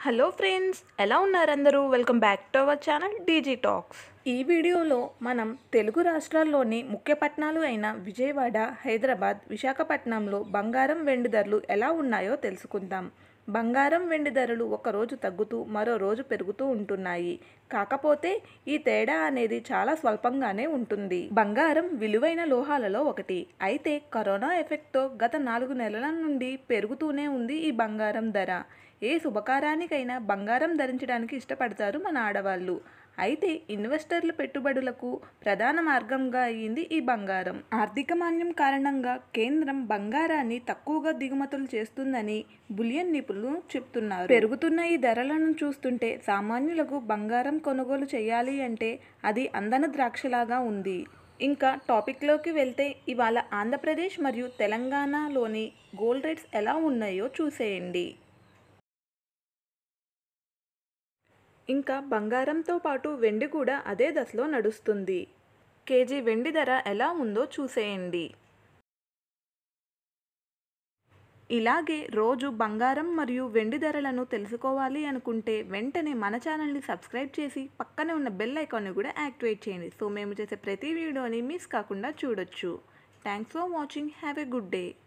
Hello friends, ఎలా ఉన్నారు అందరూ? Welcome back to our channel DG talks. ఈ వీడియోలో మనం తెలుగు రాష్ట్రాల్లోని ముఖ్య పట్టణాలు అయిన విజయవాడ, హైదరాబాద్, విశాఖపట్నంలో బంగారం వెండి ధరలు ఎలా ఉన్నాయో తెలుసుకుందాం. బంగారం వెండి ధరలు ఒకరోజు తగ్గుతూ మరో రోజు పెరుగుతూ ఉంటున్నాయి. కాకపోతే ఈ తేడా అనేది చాలా స్వల్పంగానే ఉంటుంది. బంగారం విలువైన లోహాలలో ఒకటి. అయితే కరోనా ఎఫెక్ట్తో గత 4 నెలల నుండి పెరుగుతూనే ఉంది ఈ బంగారం ధర. ఏ శుభకార్యానికైనా బంగారం ధరించడానికి ఇష్టపడతారు మన ఆడవాళ్ళు. అయితే ఇన్వెస్టర్ల పెట్టుబడులకు ప్రధాన మార్గంగా అయ్యింది ఈ బంగారం. ఆర్థిక మాంద్యం కారణంగా కేంద్రం బంగారాన్ని తక్కువగా దిగుమతులు చేస్తుందని బులియన్ నిపుణులు చెప్తున్నారు. పెరుగుతున్న ఈ ధరలను చూస్తుంటే సామాన్యులకు బంగారం కొనుగోలు చేయాలి అంటే అది అందని ద్రాక్షలాగా ఉంది. ఇంకా టాపిక్లోకి వెళ్తే ఇవాళ ఆంధ్రప్రదేశ్ మరియు తెలంగాణలోని గోల్డ్ రేట్స్ ఎలా ఉన్నాయో చూసేయండి. ఇంకా బంగారంతో పాటు వెండి కూడా అదే దశలో నడుస్తుంది. కేజీ వెండి ధర ఎలా ఉందో చూసేయండి. ఇలాగే రోజు బంగారం మరియు వెండి ధరలను తెలుసుకోవాలి అనుకుంటే వెంటనే మన ఛానల్ని సబ్స్క్రైబ్ చేసి పక్కనే ఉన్న బెల్ ఐకాన్ని కూడా యాక్టివేట్ చేయండి. సో మేము చేసే ప్రతి వీడియోని మిస్ కాకుండా చూడొచ్చు. Thanks for watching. Have a good day.